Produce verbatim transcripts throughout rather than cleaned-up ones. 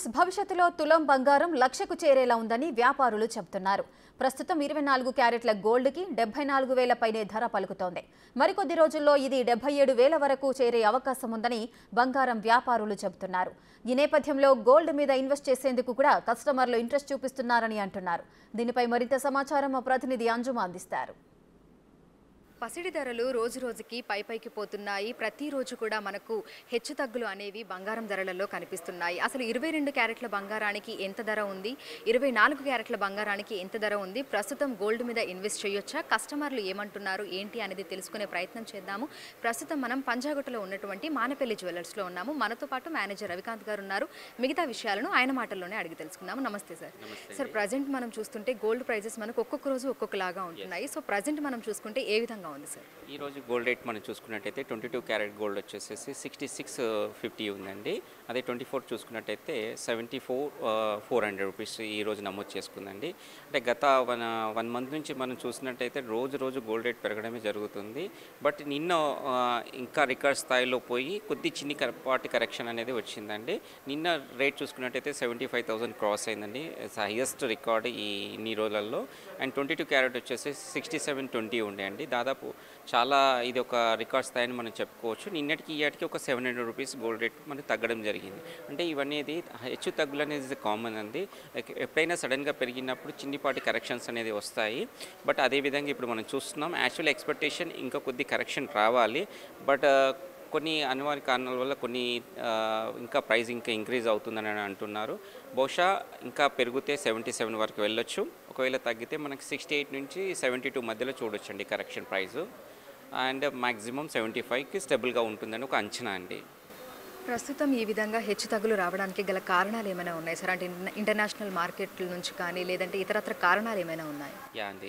News భవిష్యత్తులో తులం బంగారం లక్షకు చేరేలా ఉందని వ్యాపారులు చెబుతున్నారు. ప్రస్తుతం ఇరవై నాలుగు క్యారెట్ల గోల్డ్కి డెబ్బై నాలుగు వేల పైనే ధర పలుకుతోంది. మరికొద్ది రోజుల్లో ఇది డెబ్బై ఏడు వేల వరకు చేరే అవకాశం ఉందని బంగారం వ్యాపారులు చెబుతున్నారు. ఈ నేపథ్యంలో గోల్డ్ మీద ఇన్వెస్ట్ చేసేందుకు కూడా కస్టమర్లు ఇంట్రెస్ట్ చూపిస్తున్నారని అంటున్నారు. దీనిపై మరింత సమాచారం మా ప్రతినిధి అంజుమ అందిస్తారు. పసిడి ధరలు రోజు రోజుకి పై పైకి పోతున్నాయి. ప్రతిరోజు కూడా మనకు హెచ్చు తగ్గులు అనేవి బంగారం ధరలలో కనిపిస్తున్నాయి. అసలు ఇరవై రెండు క్యారెట్ల బంగారానికి ఎంత ధర ఉంది, ఇరవై నాలుగు క్యారెట్ల బంగారానికి ఎంత ధర ఉంది, ప్రస్తుతం గోల్డ్ మీద ఇన్వెస్ట్ చేయొచ్చా, కస్టమర్లు ఏమంటున్నారు ఏంటి అనేది తెలుసుకునే ప్రయత్నం చేద్దాము. ప్రస్తుతం మనం పంజాగుట్టలో ఉన్నటువంటి మానపల్లి జ్యువెలర్స్లో ఉన్నాము. మనతో పాటు మేనేజర్ రవికాంత్ గారు ఉన్నారు. మిగతా విషయాలను ఆయన మాటల్లోనే అడిగి తెలుసుకుందాము. నమస్తే సార్. సార్, ప్రజెంట్ మనం చూస్తుంటే గోల్డ్ ప్రైజెస్ మనకు ఒక్కొక్క రోజు ఒక్కొక్కలాగా ఉంటున్నాయి. సో ప్రజెంట్ మనం చూసుకుంటే ఏ విధంగా ఉంది సార్? ఈ రోజు గోల్డ్ రేట్ మనం చూసుకున్నట్టయితే ట్వంటీ టూ క్యారెట్ గోల్డ్ వచ్చేసేసి సిక్స్టీ సిక్స్ ఫిఫ్టీ ఉందండి. అదే ట్వంటీ ఫోర్ చూసుకున్నట్టయితే seventy four four hundred rupees ఈ రోజు నమోదు చేసుకుందండి. అంటే గత వన్ వన్ మంత్ నుంచి మనం చూసినట్టయితే రోజు రోజు గోల్డ్ రేట్ పెరగడమే జరుగుతుంది. బట్ నిన్న ఇంకా రికార్డ్ స్థాయిలో పోయి కొద్ది చిన్ని పాటి కరెక్షన్ అనేది వచ్చిందండి. నిన్న రేట్ చూసుకున్నట్టయితే సెవెంటీ ఫైవ్ థౌసండ్ క్రాస్ అయిందండి. హైయెస్ట్ రికార్డ్ ఈ ఇన్ని రోజులలో. అండ్ ట్వంటీ టూ క్యారెట్ వచ్చేసి సిక్స్టీ సెవెన్ ట్వంటీ ఉండే అండి. దాదాపు చాలా ఇది ఒక రికార్డ్ స్థాయిని మనం చెప్పుకోవచ్చు. నిన్నటికి ఇయ్యాటికి ఒక seven hundred rupees gold rate మనకి తగ్గడం జరిగింది. అంటే ఇవన్నీ హెచ్చు తగ్గులు అనేది కామన్ అండి. ఎప్పుడైనా సడన్గా పెరిగినప్పుడు చిన్నిపాటి కరెక్షన్స్ అనేది వస్తాయి. బట్ అదేవిధంగా ఇప్పుడు మనం చూస్తున్నాం యాక్చువల్ ఎక్స్పెక్టేషన్ ఇంకా కొద్ది కరెక్షన్ రావాలి. బట్ కొన్ని అనివార్య కారణాల వల్ల కొన్ని ఇంకా ప్రైస్ ఇంకా ఇంక్రీజ్ అవుతుందని అంటున్నారు. బహుశా ఇంకా పెరిగితే సెవెంటీ సెవెన్ వరకు వెళ్ళొచ్చు. ఒకవేళ తగ్గితే మనకి సిక్స్టీ ఎయిట్ నుంచి సెవెంటీ టూ మధ్యలో చూడొచ్చండి correction price. And maximum seventy ఫైవ్కి స్టెబుల్గా ఉంటుందని ఒక అంచనా అండి. ప్రస్తుతం ఈ విధంగా హెచ్చు తగ్గులు రావడానికి గల కారణాలు ఏమైనా ఉన్నాయి సార్? అంటే ఇంటర్నేషనల్ మార్కెట్ల నుంచి కానీ లేదంటే ఇతరత్ర కారణాలు ఏమైనా ఉన్నాయి? యా అండి,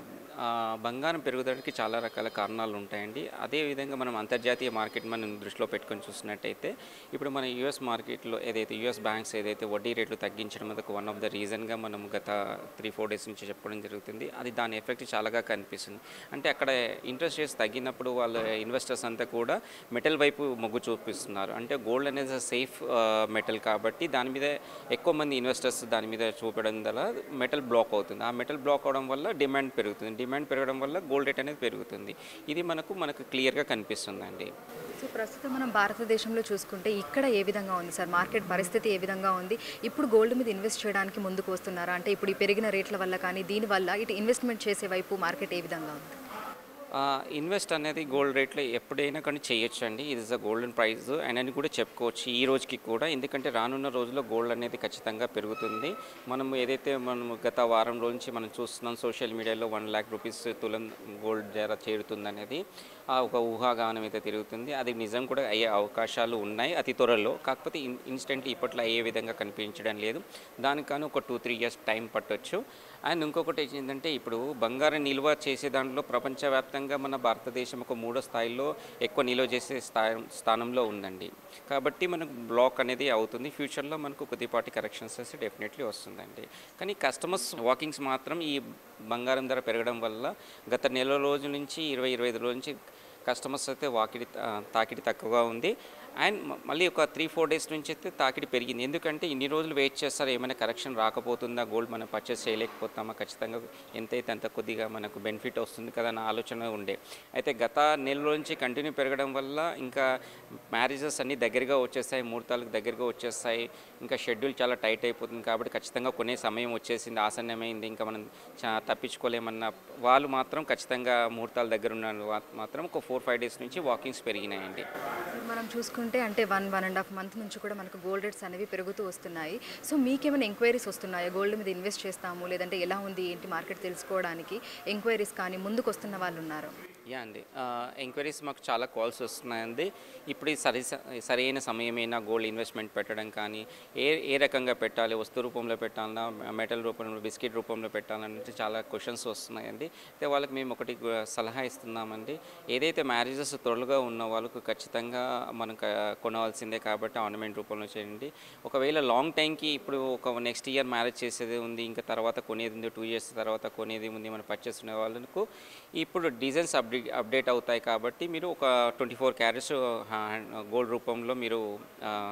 బంగారం పెరుగుదలకి చాలా రకాల కారణాలు ఉంటాయండి. అదేవిధంగా మనం అంతర్జాతీయ మార్కెట్ మనం దృష్టిలో పెట్టుకొని చూసినట్టయితే ఇప్పుడు మన యూఎస్ మార్కెట్లో ఏదైతే యూఎస్ బ్యాంక్స్ ఏదైతే వడ్డీ రేట్లు తగ్గించడం అదొక వన్ ఆఫ్ ద రీజన్గా మనం గత త్రీ ఫోర్ డేస్ నుంచి చెప్పడం జరుగుతుంది. అది దాని ఎఫెక్ట్ చాలాగా కనిపిస్తుంది. అంటే అక్కడ ఇంట్రెస్ట్ రేట్స్ తగ్గినప్పుడు వాళ్ళ ఇన్వెస్టర్స్ అంతా కూడా మెటల్ వైపు మొగ్గు చూపిస్తున్నారు. అంటే గోల్డ్ అనేది సేఫ్ మెటల్ కాబట్టి దాని మీద ఎక్కువ మంది ఇన్వెస్టర్స్ దాని మీద చూపడం వల్ల మెటల్ బ్లాక్ అవుతుంది. ఆ మెటల్ బ్లాక్ అవడం వల్ల డిమాండ్ పెరుగుతుంది. డిమాండ్ పెరగడం వల్ల గోల్డ్ రేట్ అనేది పెరుగుతుంది. ఇది మనకు మనకు క్లియర్గా కనిపిస్తుందండి. సో ప్రస్తుతం మనం భారతదేశంలో చూసుకుంటే ఇక్కడ ఏ విధంగా ఉంది సార్? మార్కెట్ పరిస్థితి ఏ విధంగా ఉంది? ఇప్పుడు గోల్డ్ మీద ఇన్వెస్ట్ చేయడానికి ముందుకు వస్తున్నారా? అంటే ఇప్పుడు ఈ పెరిగిన రేట్ల వల్ల కానీ దీనివల్ల ఇటు ఇన్వెస్ట్మెంట్ చేసే వైపు మార్కెట్ ఏ విధంగా ఉంది? ఇన్వెస్ట్ అనేది గోల్డ్ రేట్లో ఎప్పుడైనా కానీ చేయొచ్చు అండి. ఇది is a golden prize and అని కూడా చెప్పుకోవచ్చు ఈ రోజుకి కూడా. ఎందుకంటే రానున్న రోజుల్లో గోల్డ్ అనేది ఖచ్చితంగా పెరుగుతుంది. మనం ఏదైతే మనం గత వారం రోజు నుంచి మనం చూస్తున్నాం సోషల్ మీడియాలో వన్ ల్యాక్ రూపీస్ తులం గోల్డ్ ధర చేరుతుంది అనేది ఒక ఊహాగానం అయితే తిరుగుతుంది. అది నిజం కూడా అయ్యే అవకాశాలు ఉన్నాయి అతి త్వరలో. కాకపోతే ఇన్ ఇన్స్టెంట్ ఇప్పట్లో అయ్యే విధంగా కనిపించడం లేదు. దానికని ఒక టూ త్రీ ఇయర్స్ టైం పట్టొచ్చు. అండ్ ఇంకొకటి ఏంటంటే ఇప్పుడు బంగారం నిల్వ చేసే దాంట్లో ప్రపంచవ్యాప్తంగా మన భారతదేశం ఒక మూడో స్థాయిలో ఎక్కువ నిల్వ చేసే స్థాయి స్థానంలో ఉందండి. కాబట్టి మనకు బ్లాక్ అనేది అవుతుంది. ఫ్యూచర్లో మనకు కొద్దిపాటి కరెక్షన్స్ అయితే డెఫినెట్లీ వస్తుందండి. కానీ కస్టమర్స్ వాకింగ్స్ మాత్రం ఈ బంగారం ధర పెరగడం వల్ల గత నెల రోజుల నుంచి ఇరవై ఇరవై ఐదు రోజుల నుంచి కస్టమర్స్ అయితే వాకిడి తాకిడి తక్కువగా ఉంది. అండ్ మళ్ళీ ఒక త్రీ ఫోర్ డేస్ నుంచి అయితే తాకిడి పెరిగింది. ఎందుకంటే ఇన్ని రోజులు వెయిట్ చేస్తారు ఏమైనా కరెక్షన్ రాకపోతుందా, గోల్డ్ మనం పర్చేస్ చేయలేకపోతామా, ఖచ్చితంగా ఎంతైతే అంత కొద్దిగా మనకు బెనిఫిట్ వస్తుంది కదా అన్న ఆలోచన ఉండే. అయితే గత నెల నుంచి కంటిన్యూ పెరగడం వల్ల ఇంకా మ్యారేజెస్ అన్నీ దగ్గరగా వచ్చేస్తాయి, ముహూర్తాలకు దగ్గరగా వచ్చేస్తాయి, ఇంకా షెడ్యూల్ చాలా టైట్ అయిపోతుంది. కాబట్టి ఖచ్చితంగా కొనే సమయం వచ్చేసింది, ఆసన్నమైంది, ఇంకా మనం తప్పించుకోలేమన్న వాళ్ళు మాత్రం ఖచ్చితంగా ముహూర్తాల దగ్గర ఉన్న మాత్రం ఒక ఫోర్ ఫైవ్ డేస్ నుంచి వాకింగ్స్ పెరిగినాయండి. మనం చూసుకుంటే అంటే one one and half month నుంచి కూడా మనకు గోల్డ్ రేట్స్ అనేవి పెరుగుతూ వస్తున్నాయి. సో మీకేమైనా ఎంక్వైరీస్ వస్తున్నాయా? గోల్డ్ మీద ఇన్వెస్ట్ చేస్తాము లేదంటే ఎలా ఉంది ఏంటి మార్కెట్ తెలుసుకోవడానికి ఎంక్వైరీస్ కానీ ముందుకు వస్తున్న వాళ్ళు ఉన్నారు? యా అండి, ఎంక్వైరీస్ మాకు చాలా కాల్స్ వస్తున్నాయండి. ఇప్పుడు సరి సరైన సమయమైనా గోల్డ్ ఇన్వెస్ట్మెంట్ పెట్టడం కానీ ఏ ఏ రకంగా పెట్టాలి, వస్తు రూపంలో పెట్టాలన్నా మెటల్ రూపంలో బిస్కెట్ రూపంలో పెట్టాలంటే చాలా క్వశ్చన్స్ వస్తున్నాయండి. అయితే వాళ్ళకి మేము ఒకటి సలహా ఇస్తున్నామండి. ఏదైతే మ్యారేజెస్ త్వరగా ఉన్న వాళ్ళకు ఖచ్చితంగా మనం కొనవలసిందే కాబట్టి ఆర్నమెంట్ రూపంలో చేయండి. ఒకవేళ లాంగ్ టైంకి ఇప్పుడు ఒక నెక్స్ట్ ఇయర్ మ్యారేజ్ చేసేది ఉంది, ఇంకా తర్వాత కొనేది ఉంది, టూ ఇయర్స్ తర్వాత కొనేది ఉంది, మనం పర్చేస్ ఉన్న వాళ్ళకు ఇప్పుడు డిజైన్స్ అప్డేట్ అప్డేట్ అవుతాయి. కాబట్టి మీరు ఒక ట్వంటీ ఫోర్ క్యారెట్స్ గోల్డ్ రూపంలో మీరు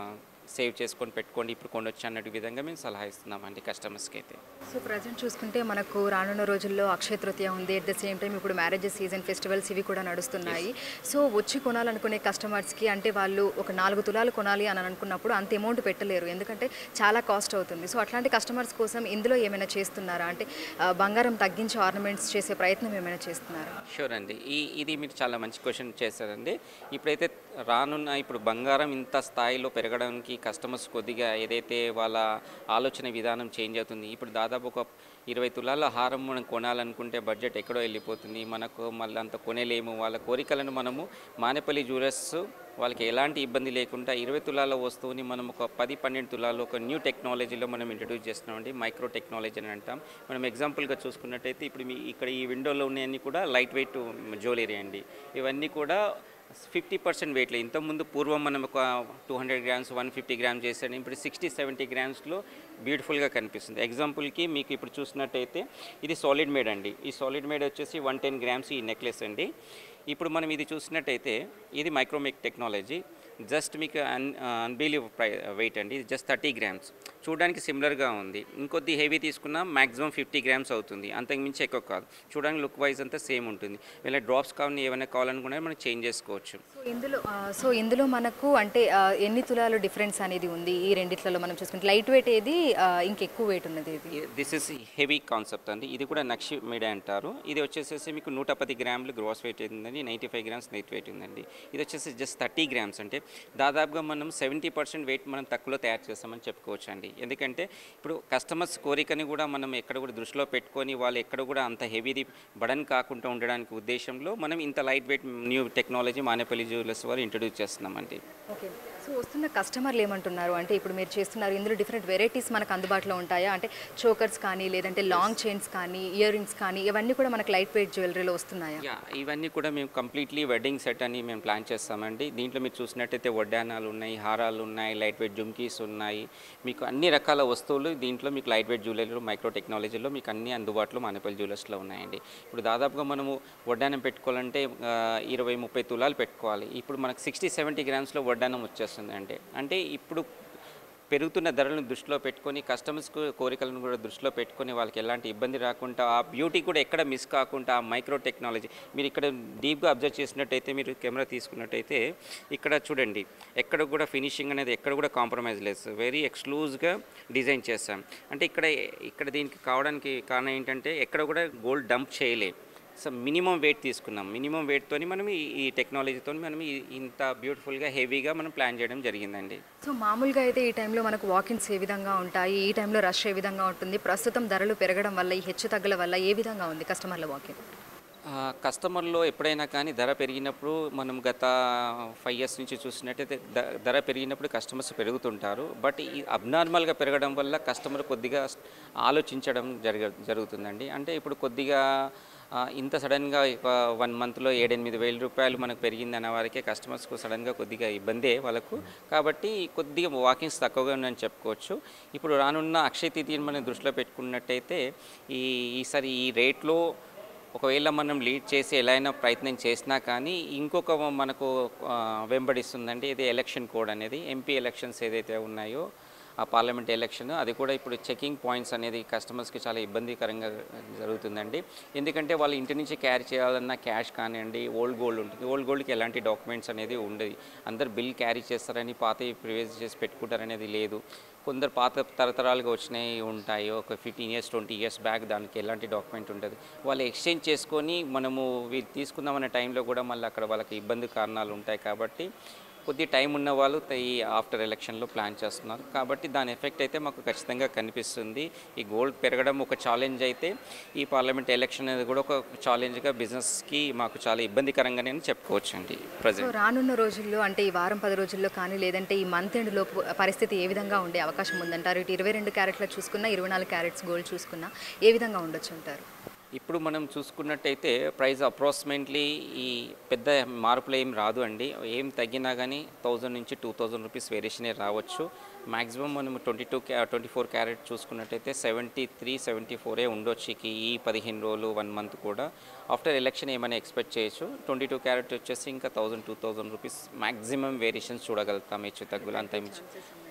సేవ్ చేసుకొని పెట్టుకోండి, ఇప్పుడు కొనొచ్చు అన్నట్టు విధంగా మేము సలహా ఇస్తున్నామండి కస్టమర్స్కి అయితే. సో ప్రజెంట్ చూసుకుంటే మనకు రానున్న రోజుల్లో అక్షయ తృతీయ ఉంది. అట్ ద సేమ్ టైం ఇప్పుడు మ్యారేజెస్ సీజన్, ఫెస్టివల్స్ ఇవి కూడా నడుస్తున్నాయి. సో వచ్చి కొనాలనుకునే కస్టమర్స్కి అంటే వాళ్ళు ఒక నాలుగు తులాలు కొనాలి అని అనుకున్నప్పుడు అంత అమౌంట్ పెట్టలేరు, ఎందుకంటే చాలా కాస్ట్ అవుతుంది. సో అట్లాంటి కస్టమర్స్ కోసం ఇందులో ఏమైనా చేస్తున్నారా? అంటే ఆ, బంగారం తగ్గించి ఆర్నమెంట్స్ చేసే ప్రయత్నం ఏమైనా చేస్తున్నారా? షూర్ అండి. ఈ ఇది మీరు చాలా మంచి క్వశ్చన్ చేశారండి. ఇప్పుడైతే రానున్న ఇప్పుడు బంగారం ఇంత స్థాయిలో పెరగడానికి కస్టమర్స్ కొద్దిగా ఏదైతే వాళ్ళ ఆలోచన విధానం చేంజ్ అవుతుంది. ఇప్పుడు దాదాపు ఒక ఇరవై తులాల హారం మనం కొనాలనుకుంటే బడ్జెట్ ఎక్కడో వెళ్ళిపోతుంది, మనకు మళ్ళీ అంత కొనేలేము. వాళ్ళ కోరికలను మనము మానేపల్లి జ్యువెలర్స్ వాళ్ళకి ఎలాంటి ఇబ్బంది లేకుండా ఇరవై తులాల వస్తువుని మనం ఒక పది పన్నెండు తులాలు ఒక న్యూ టెక్నాలజీలో మనం ఇంట్రడ్యూస్ చేస్తున్నామండి. మైక్రో టెక్నాలజీ అని అంటాం. మనం ఎగ్జాంపుల్గా చూసుకున్నట్టయితే ఇప్పుడు మీ ఇక్కడ ఈ విండోలో ఉన్నాయన్నీ కూడా లైట్ వెయిట్ జ్యువెలరీ అండి. ఇవన్నీ కూడా ఫిఫ్టీ పర్సెంట్ వెయిట్లో, ఇంతకుముందు పూర్వం మనం ఒక two hundred grams one fifty grams చేసాడు, ఇప్పుడు సిక్స్టీ సెవెంటీ గ్రామ్స్లో బ్యూటిఫుల్గా కనిపిస్తుంది. ఎగ్జాంపుల్కి మీకు ఇప్పుడు చూసినట్టయితే ఇది సాలిడ్ మేడ్ అండి. ఈ సాలిడ్ మేడ్ వచ్చేసి వన్ టెన్ గ్రామ్స్ ఈ నెక్లెస్ అండి. ఇప్పుడు మనం ఇది చూసినట్టయితే ఇది మైక్రోమేక్ టెక్నాలజీ, జస్ట్ మీకు అన్ అన్బిలీవ్ ప్రై వెయిట్ అండి. ఇది జస్ట్ థర్టీ గ్రామ్స్, చూడడానికి సిమిలర్గా ఉంది. ఇంకొద్ది హెవీ తీసుకున్నా మ్యాక్సిమం ఫిఫ్టీ గ్రామ్స్ అవుతుంది, అంతకుమించి ఎక్కువ కాదు. చూడడానికి లుక్ వైజ్ అంతా సేమ్ ఉంటుంది. వీళ్ళ డ్రాప్స్ కావాలని ఏమైనా కావాలనుకున్నా మనం చేంజ్ చేసుకోవచ్చు. సో ఇందులో ఆ, సో ఇందులో మనకు అంటే ఆ, ఎన్ని తులాలు డిఫరెన్స్ అనేది ఉంది ఈ రెండిట్లలో మనం చూసుకుంటే? లైట్ వెయిట్ ఏది, ఆ, ఇంకెక్కువ వెయిట్ ఉన్నది ఏది? దిస్ ఇస్ హెవీ కాన్సెప్ట్ అండి. ఇది కూడా నక్షి మీడ అంటారు. ఇది వచ్చేసేసి మీకు నూట పది గ్రాములు గ్రాస్ వెయిట్ ఉందండి, ninety five grams net weight ఉందండి. ఇది వచ్చేసి జస్ట్ థర్టీ గ్రామ్స్, అంటే దాదాపుగా మనం సెవెంటీ పర్సెంట్ వెయిట్ మనం తక్కువలో తయారు చేస్తామని చెప్పుకోవచ్చు అండి. ఎందుకంటే ఇప్పుడు కస్టమర్స్ కోరికని కూడా మనం ఎక్కడ కూడా దృష్టిలో పెట్టుకొని వాళ్ళు ఎక్కడ కూడా అంత హెవీది బడన్ కాకుండా ఉండడానికి ఉద్దేశంలో మనం ఇంత light weight new technology Manepalli jewellers వారు ఇంట్రడ్యూస్ చేస్తున్నామండి. ఓకే. సో వస్తున్న కస్టమర్లు ఏమంటున్నారు అంటే ఇప్పుడు మీరు చేస్తున్నారు ఇందులో డిఫరెంట్ వెరైటీస్ మనకు అందుబాటులో ఉంటాయా? అంటే చోకర్స్ కానీ లేదంటే లాంగ్ చైన్స్ కానీ ఇయర్ రింగ్స్ కానీ ఇవన్నీ కూడా మనకు లైట్ వెయిట్ జ్యువెలరీలో వస్తున్నాయా? యా, ఇవన్నీ కూడా మేము కంప్లీట్లీ వెడ్డింగ్ సెట్ అని మేము ప్లాన్ చేస్తామండి. దీంట్లో మీరు చూసినట్టయితే వడ్డానాలు ఉన్నాయి, హారాలు ఉన్నాయి, లైట్ వెయిట్ జుమ్కీస్ ఉన్నాయి, మీకు అన్ని రకాల వస్తువులు దీంట్లో మీకు లైట్ వెయిట్ జ్యువెలరీలో మైక్రో టెక్నాలజీలో మీకు అన్ని అందుబాటులో మానేపల్లి జ్యువెలర్స్లో ఉన్నాయండి. ఇప్పుడు దాదాపుగా మనము వడ్డానం పెట్టుకోవాలంటే ఆ, ఇరవై ముప్పై తులాలు పెట్టుకోవాలి. ఇప్పుడు మనకు సిక్స్టీ సెవెంటీ గ్రామ్స్లో వడ్డానం వచ్చేస్తుంది అంటే అంటే ఇప్పుడు పెరుగుతున్న ధరలను దృష్టిలో పెట్టుకొని కస్టమర్స్ కోరికలను కూడా దృష్టిలో పెట్టుకొని వాళ్ళకి ఎలాంటి ఇబ్బంది రాకుండా ఆ బ్యూటీ కూడా ఎక్కడ మిస్ కాకుండా ఆ మైక్రో టెక్నాలజీ మీరు ఇక్కడ డీప్గా అబ్జర్వ్ చేసినట్టయితే మీరు కెమెరా తీసుకున్నట్టయితే ఇక్కడ చూడండి ఎక్కడ కూడా ఫినిషింగ్ అనేది ఎక్కడ కూడా కాంప్రమైజ్ లేదు, వెరీ ఎక్స్క్లూజ్గా డిజైన్ చేస్తాం. అంటే ఇక్కడ ఇక్కడ దీనికి కావడానికి కారణం ఏంటంటే ఎక్కడ కూడా గోల్డ్ డంప్ చేయలే. సో మినిమం వెయిట్ తీసుకున్నాం, మినిమం వెయిట్తో మనం ఈ ఈ టెక్నాలజీతో మనం ఈ- ఇంత బ్యూటిఫుల్గా హెవీగా మనం ప్లాన్ చేయడం జరిగిందండి. సో మామూలుగా అయితే ఈ టైంలో మనకు వాకిన్స్ ఏ విధంగా ఉంటాయి, ఈ టైంలో రష్ ఏ విధంగా ఉంటుంది, ప్రస్తుతం ధరలు పెరగడం వల్ల ఈ హెచ్చు తగ్గుల వల్ల ఏ విధంగా ఉంది కస్టమర్ల వాకిన్? ఆ, కస్టమర్లో ఎప్పుడైనా కానీ ధర పెరిగినప్పుడు మనం గత ఫైవ్ ఇయర్స్ నుంచి చూసినట్టయితే ద- ధర పెరిగినప్పుడు కస్టమర్స్ పెరుగుతుంటారు. బట్ ఈ అబ్నార్మల్గా పెరగడం వల్ల కస్టమర్ కొద్దిగా ఆలోచించడం జరగ జరుగుతుందండి. అంటే ఇప్పుడు కొద్దిగా ఆ, ఇంత సడన్గా ఒక వన్ మంత్లో ఏడెనిమిది వేల రూపాయలు మనకు పెరిగింది అన్న వారికే కస్టమర్స్కు సడన్గా కొద్దిగా ఇబ్బందే వాళ్ళకు. కాబట్టి కొద్దిగా వాకింగ్స్ తక్కువగా ఉందని చెప్పుకోవచ్చు. ఇప్పుడు రానున్న అక్షయ తృతీయని మనం దృష్టిలో పెట్టుకున్నట్టయితే ఈ ఈసారి ఈ రేట్లో ఒకవేళ మనం లీడ్ చేసి ఎలా అయినా ప్రయత్నం చేసినా కానీ ఇంకొక మనకు ఆ, వెంబడిస్తుందండి. ఇది ఎలక్షన్ కోడ్ అనేది, ఎంపీ ఎలక్షన్స్ ఏదైతే ఉన్నాయో ఆ పార్లమెంట్ ఎలక్షన్, అది కూడా ఇప్పుడు చెకింగ్ పాయింట్స్ అనేది కస్టమర్స్కి చాలా ఇబ్బందికరంగా జరుగుతుందండి. ఎందుకంటే వాళ్ళు ఇంటి నుంచి క్యారీ చేయాలన్నా క్యాష్ కానివ్వండి, ఓల్డ్ గోల్డ్ ఉంటుంది, ఓల్డ్ గోల్డ్కి ఎలాంటి డాక్యుమెంట్స్ అనేది ఉండదు. అందరు బిల్ క్యారీ చేస్తారని పాత ప్రివేజ్ చేసి పెట్టుకుంటారనేది లేదు. కొందరు పాత తరతరాలుగా వచ్చినాయి ఉంటాయి, ఒక fifteen years twenty years back, దానికి ఎలాంటి డాక్యుమెంట్ ఉండదు. వాళ్ళు ఎక్స్చేంజ్ చేసుకొని మనము వీళ్ళు తీసుకుందామనే టైంలో కూడా మళ్ళీ అక్కడ వాళ్ళకి ఇబ్బంది కారణాలు ఉంటాయి. కాబట్టి కొద్ది టైం ఉన్న వాళ్ళు ఈ ఆఫ్టర్ ఎలక్షన్లో ప్లాన్ చేస్తున్నారు. కాబట్టి దాని ఎఫెక్ట్ అయితే మాకు ఖచ్చితంగా కనిపిస్తుంది. ఈ గోల్డ్ పెరగడం ఒక ఛాలెంజ్ అయితే ఈ పార్లమెంట్ ఎలక్షన్ అనేది కూడా ఒక ఛాలెంజ్గా బిజినెస్కి మాకు చాలా ఇబ్బందికరంగానే చెప్పుకోవచ్చు అండి సో ప్రజెంట్. రానున్న రోజుల్లో అంటే ఈ వారం పది రోజుల్లో కానీ లేదంటే ఈ మంత్ ఎండ్ లోపు పరిస్థితి ఏ విధంగా ఉండే అవకాశం ఉందంటారు? ఇటు ఇరవై రెండు క్యారెట్ల చూసుకున్నా ఇరవై నాలుగు క్యారెట్స్ గోల్డ్ చూసుకున్నా ఏ విధంగా ఉండొచ్చు అంటారు? ఇప్పుడు మనం చూసుకున్నట్టయితే ప్రైస్ అప్రాక్సిమేట్లీ ఈ పెద్ద మార్పులు ఏం రాదు అండి. ఏం తగ్గినా కానీ థౌజండ్ నుంచి టూ థౌజండ్ రూపీస్ వేరియేషనే రావచ్చు. మ్యాక్సిమం మనం ట్వంటీ టూ క్యా ట్వంటీ ఫోర్ క్యారెట్ చూసుకున్నట్టయితే సెవెంటీ త్రీ సెవెంటీ ఫోరే ఉండొచ్చు ఈ పదిహేను రోజులు వన్ మంత్ కూడా. ఆఫ్టర్ ఎలక్షన్ ఏమైనా ఎక్స్పెక్ట్ చేయొచ్చు. ట్వంటీ టూ క్యారెట్ వచ్చేసి ఇంకా thousand two thousand rupees maximum variations చూడగలుగుతాం హెచ్చు తగ్గులు అంత మించి.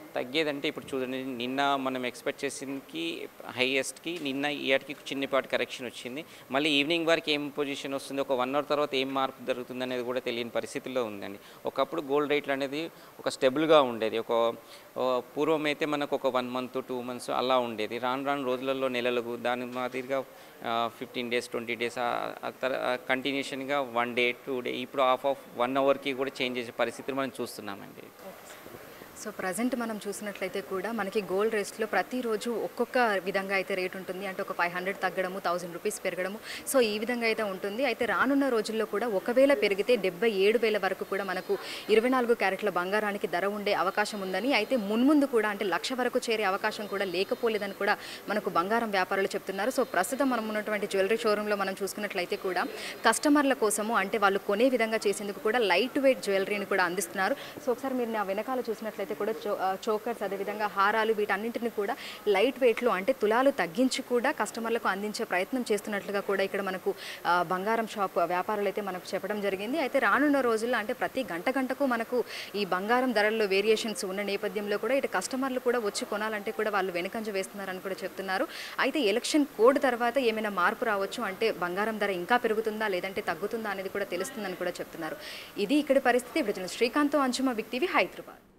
తగ్గేదంటే ఇప్పుడు చూడండి, నిన్న మనం ఎక్స్పెక్ట్ చేసిందికి హైయెస్ట్కి నిన్న ఇయర్కి చిన్నపాటి కరెక్షన్ వచ్చింది. మళ్ళీ ఈవినింగ్ వరకు ఏం పొజిషన్ వస్తుంది, ఒక వన్ అవర్ తర్వాత ఏం మార్పు జరుగుతుంది అనేది కూడా తెలియని పరిస్థితుల్లో ఉందండి. ఒకప్పుడు గోల్డ్ రేట్లు అనేది ఒక స్టెబుల్గా ఉండేది. ఒక పూర్వం అయితే మనకు ఒక వన్ మంత్ టూ మంత్స్ అలా ఉండేది. రాను రాను రోజులలో నెలలకు దాని మాదిరిగా ఫిఫ్టీన్ డేస్ ట్వంటీ డేస్ కంటిన్యూషన్గా వన్ డే టూ డే ఇప్పుడు హాఫ్ ఆఫ్ వన్ అవర్కి కూడా చేంజ్ చేసే పరిస్థితులు మనం చూస్తున్నామండి. సో ప్రజెంట్ మనం చూసినట్లయితే కూడా మనకి గోల్డ్ రేస్లో ప్రతిరోజు ఒక్కొక్క విధంగా అయితే రేట్ ఉంటుంది. అంటే ఒక ఫైవ్ హండ్రెడ్ తగ్గడము, థౌసండ్ రూపీస్ పెరగడము, సో ఈ విధంగా అయితే ఉంటుంది. అయితే రానున్న రోజుల్లో కూడా ఒకవేళ పెరిగితే డెబ్బై ఏడు వేల వరకు కూడా మనకు ఇరవై నాలుగు క్యారెట్ల బంగారానికి ధర ఉండే అవకాశం ఉందని, అయితే మున్ముందు కూడా అంటే లక్ష వరకు చేరే అవకాశం కూడా లేకపోలేదని కూడా మనకు బంగారం వ్యాపారులు చెప్తున్నారు. సో ప్రస్తుతం మనం ఉన్నటువంటి జ్యువెలరీ షోరూంలో మనం చూసుకున్నట్లయితే కూడా కస్టమర్ల కోసము అంటే వాళ్ళు కొనే విధంగా చేసేందుకు కూడా లైట్ వెయిట్ జ్యువెలరీని కూడా అందిస్తున్నారు. సో ఒకసారి మీరు నా వెనకాల చూసినట్లయితే కూడా చో చోకర్స్ అదేవిధంగా హారాలు వీటన్నింటిని కూడా లైట్ వెయిట్లో అంటే తులాలు తగ్గించి కూడా కస్టమర్లకు అందించే ప్రయత్నం చేస్తున్నట్లుగా కూడా ఇక్కడ మనకు బంగారం షాప్ వ్యాపారులు అయితే మనకు చెప్పడం జరిగింది. అయితే రానున్న రోజుల్లో అంటే ప్రతి గంట గంటకు మనకు ఈ బంగారం ధరల్లో వేరియేషన్స్ ఉన్న నేపథ్యంలో కూడా ఇటు కస్టమర్లు కూడా వచ్చి కొనాలంటే కూడా వాళ్ళు వెనుకంజ వేస్తున్నారని కూడా చెప్తున్నారు. అయితే ఎలక్షన్ కోడ్ తర్వాత ఏమైనా మార్పు రావచ్చు, అంటే బంగారం ధర ఇంకా పెరుగుతుందా లేదంటే తగ్గుతుందా అనేది కూడా తెలుస్తుందని కూడా చెప్తున్నారు. ఇది ఇక్కడి పరిస్థితి. ఇప్పుడు శ్రీకాంత్ అంచుమ బిగ్ టీవీ హైదరాబాద్.